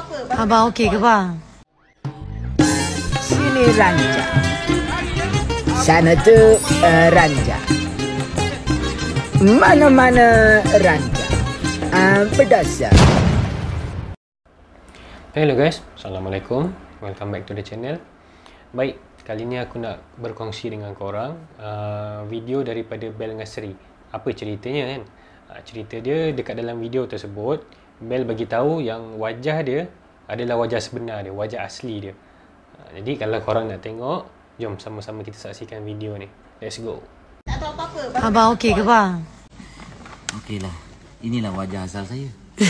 Abang okey ke bang? Sini ranjang, sana tu ranjang, mana-mana ranjang. Berdasar. Hello guys, Assalamualaikum. Welcome back to the channel. Baik, kali ni aku nak berkongsi dengan korang video daripada Bel Ngasri. Apa ceritanya kan? Cerita dia dekat dalam video tersebut, Bel bagi tahu yang wajah dia adalah wajah sebenar dia, wajah asli dia. Jadi kalau korang nak tengok, jom sama-sama kita saksikan video ni. Let's go. Tak tahu apa-apa. Abang okey ke bang? Okeylah. Inilah wajah asal saya.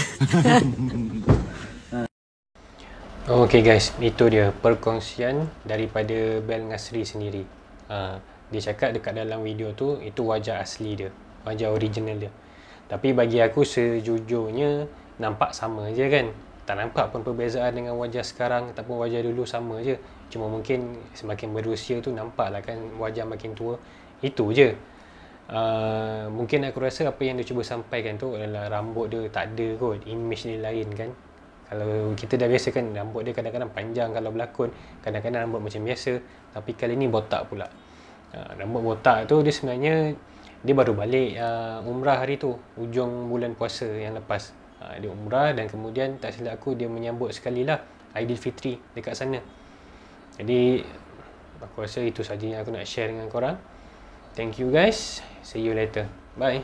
Okay guys, itu dia perkongsian daripada Bel Ngasri sendiri. Dia cakap dekat dalam video tu, itu wajah asli dia, wajah original dia. Tapi bagi aku sejujurnya nampak sama je kan. Tak nampak pun perbezaan dengan wajah sekarang ataupun wajah dulu, sama je. Cuma mungkin semakin berusia tu nampaklah kan wajah makin tua. Itu je. Mungkin aku rasa apa yang dia cuba sampaikan tu adalah rambut dia tak ada kot, image dia lain kan. Kalau kita dah biasa kan rambut dia kadang-kadang panjang kalau berlakon, kadang-kadang rambut macam biasa, tapi kali ni botak pula. Rambut botak tu dia sebenarnya dia baru balik umrah hari tu, hujung bulan puasa yang lepas. Dia umrah dan kemudian tak silap aku dia menyambut sekali lah Aidilfitri dekat sana. Jadi aku rasa itu saja yang aku nak share dengan korang. Thank you guys, see you later, bye.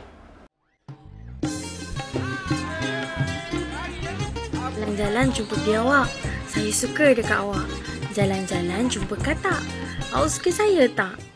Jalan-jalan jumpa biawak, saya suka dekat awak. Jalan-jalan jumpa katak, awak suka saya tak?